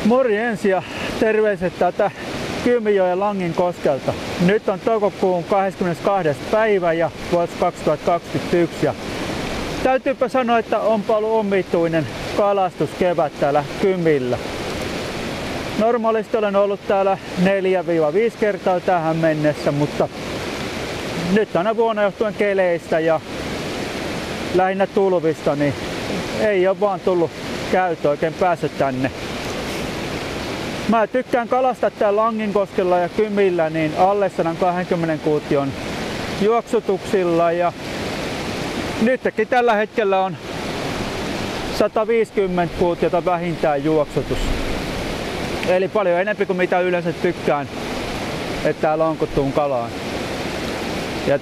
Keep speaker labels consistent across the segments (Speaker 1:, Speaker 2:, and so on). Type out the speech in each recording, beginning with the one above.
Speaker 1: Morjens ja terveiset täältä Kymijoen Langinkoskelta. Nyt on toukokuun 22. päivä ja vuosi 2021. Ja täytyypä sanoa, että onpa ollut omituinen kalastuskevät täällä Kymillä. Normaalisti olen ollut täällä 4-5 kertaa tähän mennessä, mutta nyt tänä vuonna johtuen keleistä ja lähinnä tulvista, niin ei ole vaan tullut käyttöön, oikein päässyt tänne. Mä tykkään kalastaa täällä Langinkoskella ja Kymillä niin alle 120 kuution juoksutuksilla ja nytkin tällä hetkellä on 150 kuutiota vähintään juoksutus. Eli paljon enemmän kuin mitä yleensä tykkään, että täällä on kun tuun kalaan. Ja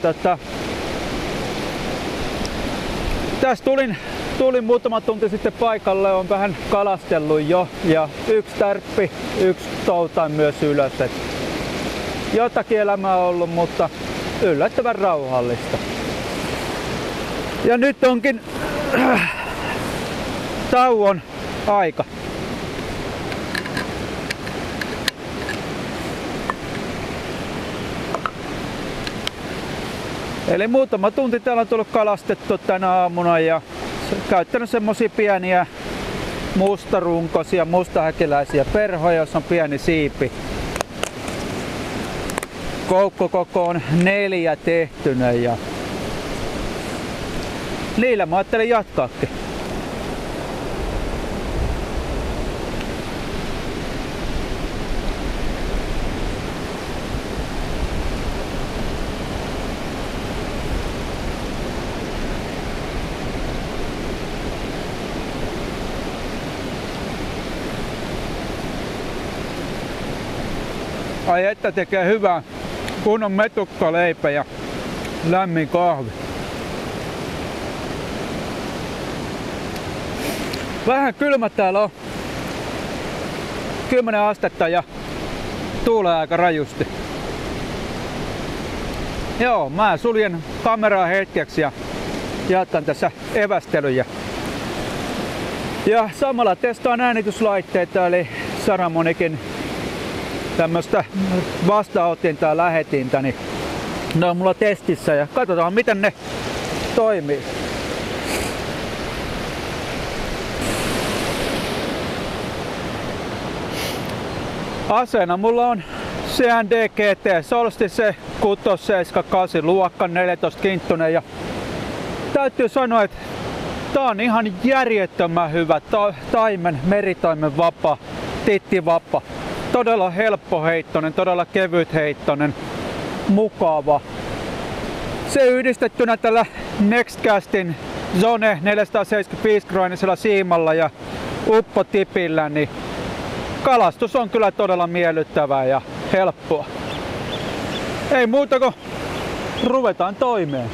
Speaker 1: tässä tulin muutama tunti sitten paikalle, on vähän kalastellut jo ja yksi tärppi, yksi toutain myös ylös. Jotakin elämää on ollut, mutta yllättävän rauhallista. Ja nyt onkin tauon aika. Eli muutama tunti täällä on tullut kalastettu tänä aamuna ja käyttänyt semmosia pieniä mustarunkoisia, mustahäkiläisiä perhoja, jossa on pieni siipi. Koukkokoko on 4 tehtynä ja niillä mä ajattelin jatkaakin. Ai että tekee hyvää kunnon metukkaleipä ja lämmin kahvi. Vähän kylmä täällä on. 10 astetta ja tuulee aika rajusti. Joo, mä suljen kameraa hetkeksi ja jatkan tässä evästelyjä. Ja samalla testaan äänityslaitteita eli Saramonikin tämmöstä vastaanotinta lähetintä, niin ne on mulla testissä ja katsotaan miten ne toimii. Aseena mulla on CND GT Solstice 678 luokka 14 kinttunen ja täytyy sanoa, että tää on ihan järjettömän hyvä taimen, meritaimen vapa, tittivappa. Todella helppoheittoinen, todella kevytheittoinen, mukava. Se yhdistettynä tällä Nextcastin Zone 475 grainisella siimalla ja uppotipillä, niin kalastus on kyllä todella miellyttävää ja helppoa. Ei muuta kuin ruvetaan toimeen.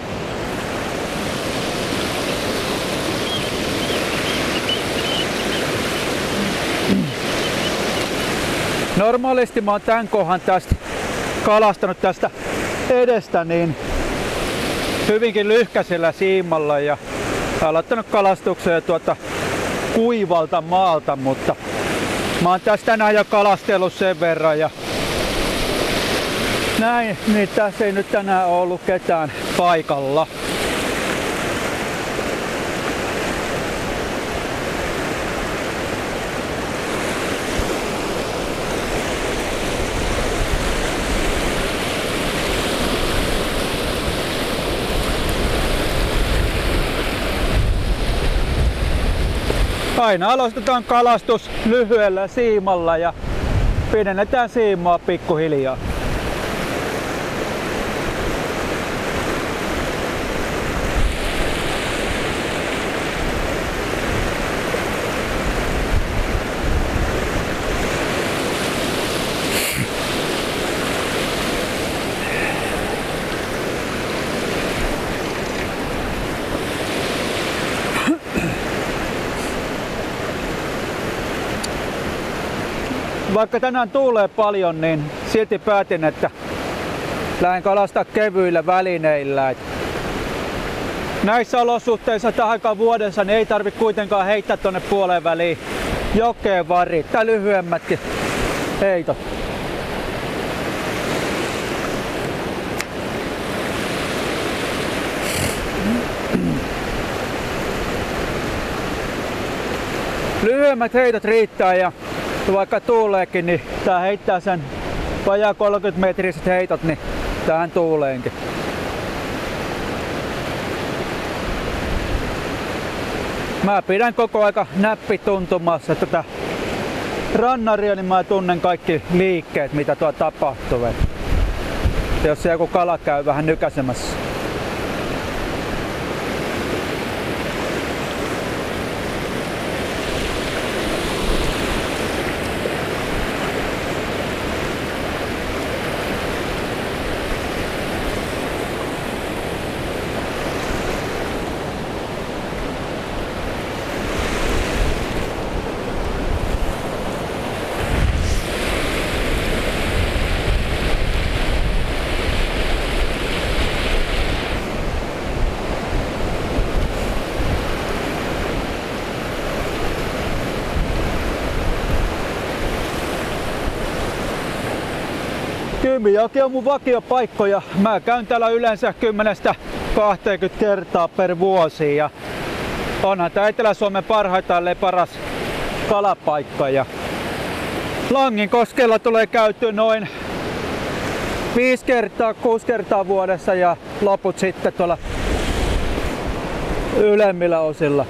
Speaker 1: Normaalisti mä oon tän kohan tästä kalastanut tästä edestä niin hyvinkin lyhkäisellä siimalla ja aloittanut kalastuksen jo kuivalta maalta, mutta mä oon tästä tänään jo kalastellut sen verran ja näin, niin tässä ei nyt tänään ollut ketään paikalla. Aina aloitetaan kalastus lyhyellä siimalla ja pidennetään siimaa pikkuhiljaa. Vaikka tänään tuulee paljon, niin silti päätin, että lähden kalastaa kevyillä välineillä. Näissä olosuhteissa tähän aikaan vuodessa niin ei tarvitse kuitenkaan heittää tonne puoleen väliin jokeen varit tai lyhyemmätkin heitot. Lyhyemmät heitot riittää ja vaikka tuuleekin, niin tää heittää sen vajaa 30 metriset heitot niin tähän tuuleenkin. Mä pidän koko aika näppituntumassa tätä rannaria, niin mä tunnen kaikki liikkeet mitä tuo tapahtuu. Jos joku kala käy vähän nykäsemässä. Kymijoki on mun vakiopaikkoja. Mä käyn täällä yleensä 10–20 kertaa per vuosi ja onhan tää Etelä-Suomen parhaita paras kalapaikka. Ja Langinkoskella tulee käyty noin 5–6 kertaa vuodessa ja loput sitten tuolla ylemmillä osilla.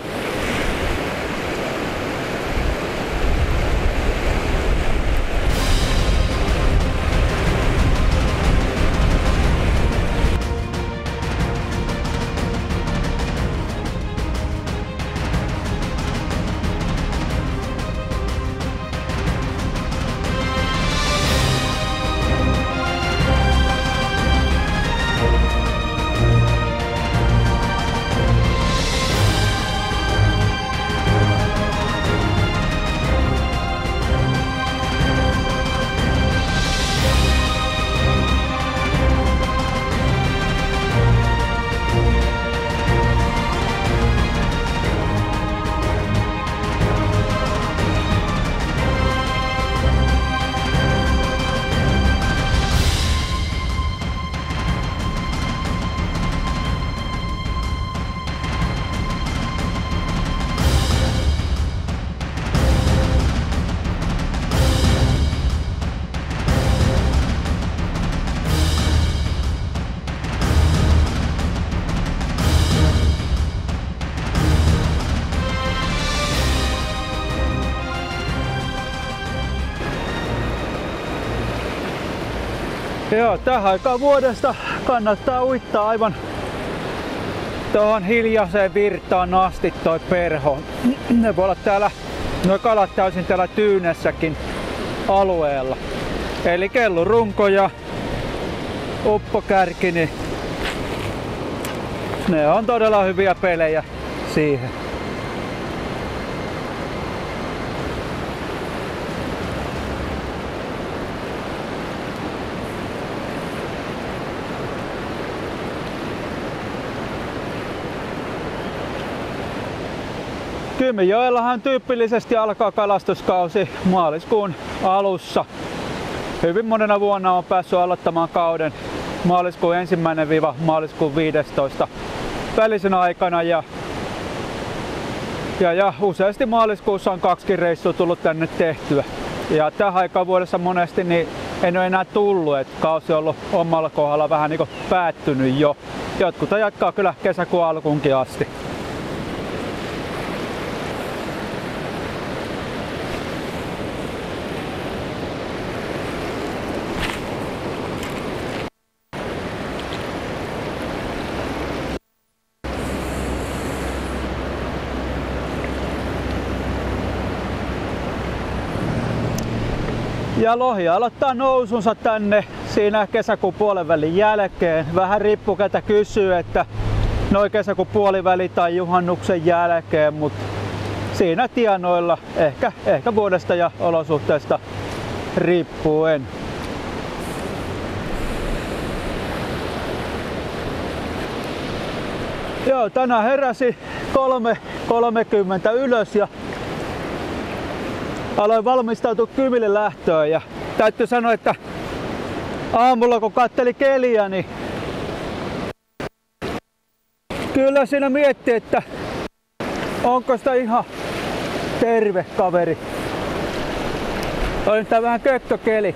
Speaker 1: Joo, tähän aikaan vuodesta kannattaa uittaa aivan tuohon hiljaiseen virtaan asti toi perho. Ne voi olla täällä, nuo kalat täysin täällä Tyynessäkin alueella. Eli kellurunko ja uppokärki, niin ne on todella hyviä pelejä siihen. Kymijoellahan tyypillisesti alkaa kalastuskausi maaliskuun alussa. Hyvin monena vuonna on päässyt aloittamaan kauden maaliskuun 1–maaliskuun 15 välisenä aikana ja useasti maaliskuussa on 2 reissua tullut tänne tehtyä. Ja tähän aikaan vuodessa monesti niin en ole enää tullut, että kausi on ollut omalla kohdalla vähän niin kuin päättynyt jo. Jotkut jatkaa kyllä kesäkuun alkuunkin asti. Ja lohi aloittaa nousunsa tänne siinä kesäkuun puolenvälin jälkeen. Vähän riippuu ketä kysyy, että noin kesäkuun puoliväli tai juhannuksen jälkeen, mutta siinä tienoilla ehkä vuodesta ja olosuhteista riippuen. Joo, tänään heräsi 3:30 ylös ja aloin valmistautua Kymille lähtöön ja täytyy sanoa, että aamulla kun katteli keliä, niin kyllä siinä mietti, että onko sitä ihan terve kaveri. Oli tää vähän kökkökeli.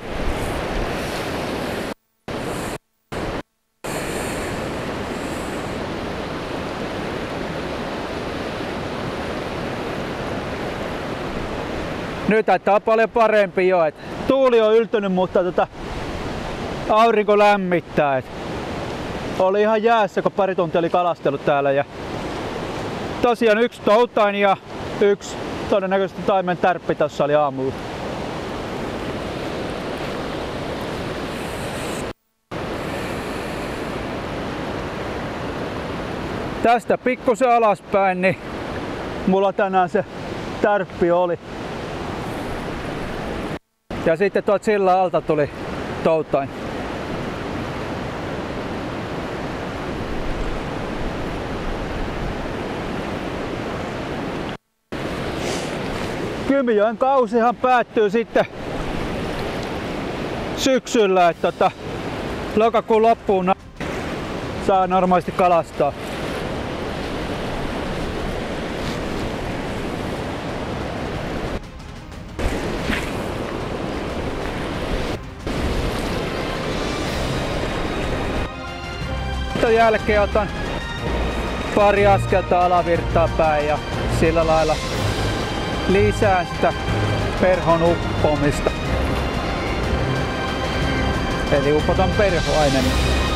Speaker 1: Nyt tää on paljon parempi jo. Tuuli on yltynyt, mutta aurinko lämmittää. Oli ihan jäässä, kun pari tuntia oli kalastellut täällä. Ja tosiaan 1 toutain ja 1 todennäköisesti taimen tärppi tässä oli aamulla. Tästä pikkusen alaspäin, niin mulla tänään se tärppi oli. Ja sitten tuolta sillan alta tuli toutain. Kymijoen kausihan päättyy sitten syksyllä, että lokakuun loppuun saa normaalisti kalastaa. Tämän jälkeen otan pari askelta alavirtaa päin ja sillä lailla lisään sitä perhon uppomista. Eli upotan perho aina.